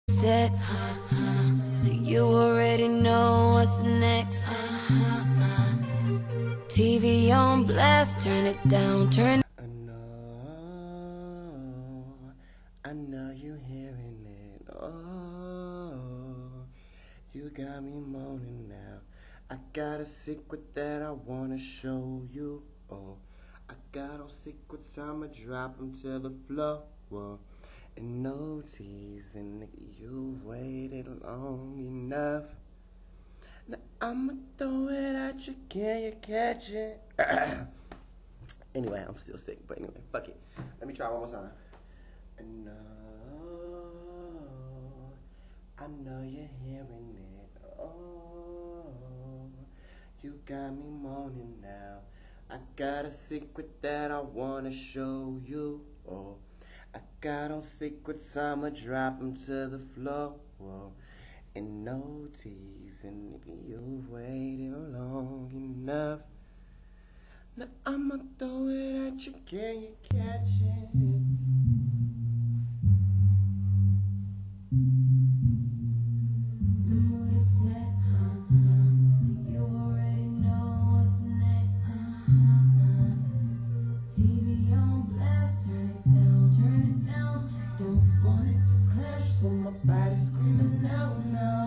Set, so you already know what's next. TV on blast, turn it down, turn. I know you hearing it. Oh, you got me moaning now. I got a secret that I wanna show you. Oh, I got no secrets, I'ma drop them to the floor. Whoa. And no teasing, nigga, you waited long enough. Now I'ma throw it at you, can you catch it? Anyway, I'm still sick, but anyway, fuck it. Let me try one more time. No, I know you're hearing it. Oh, you got me moaning now. I got a secret that I wanna show you. Oh, I got no secrets, I'ma drop them to the floor. Whoa. And no teasing, nigga, you've waited long enough. Now I'ma throw it at you, can you catch it? The mood is set, so you already know what's next. TV on blast, turn it down, turn it down. Don't want it to clash with my body screaming out now.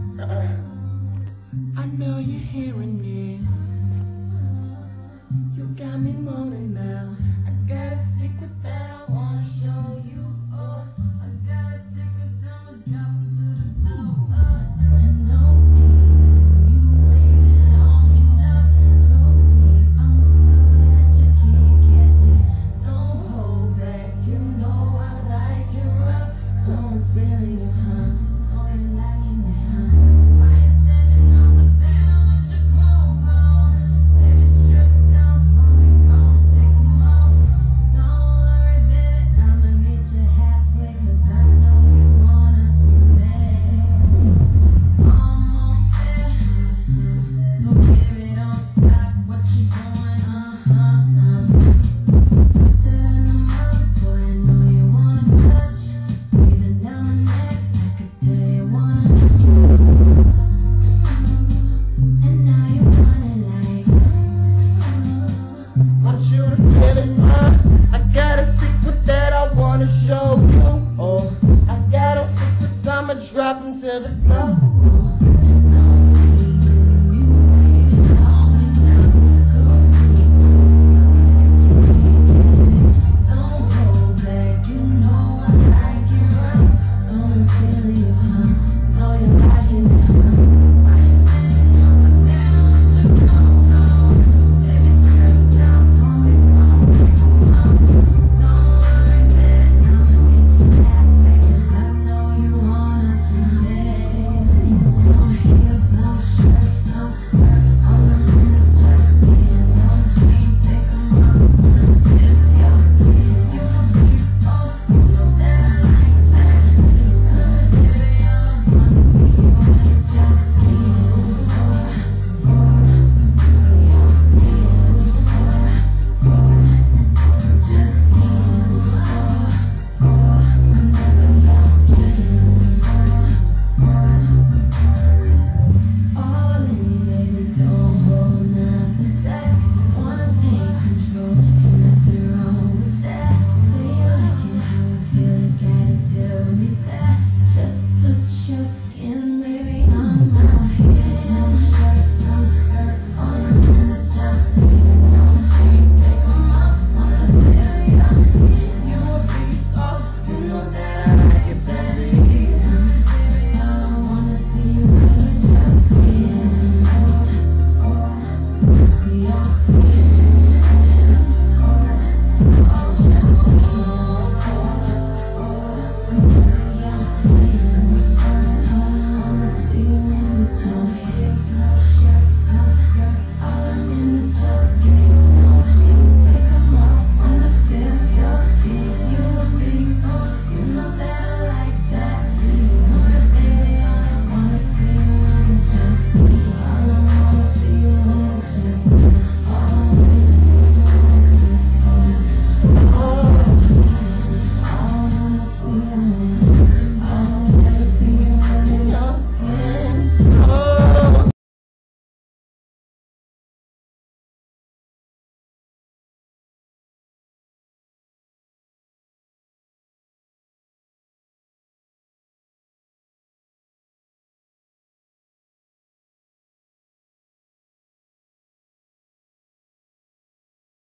I know you're hearing it. You got me moaning now. I got a secret that I wanna show you. Oh, I got a secret, so I'ma drop it to the floor. And no teasing, you waited long enough. Go deep, I'ma throw it at you, can't catch it. Don't hold back, you know I like it rough. Don't feel it, huh? Know you liking it, huh? So why you standing over there with your clothes on? Baby, strip down for me, gon' take 'em off. Don't worry, baby, I'ma meet you halfway, 'cause I know you wanna see me. Almost there, so baby, don't stop what you doing, Something in the mouth, boy, I know you wanna touch. Breathing down the neck, I could tell you wanna. And now you want it like, Want you to feel it, I got a secret that I wanna show you. Oh, I got no secrets, I'ma drop them to the floor.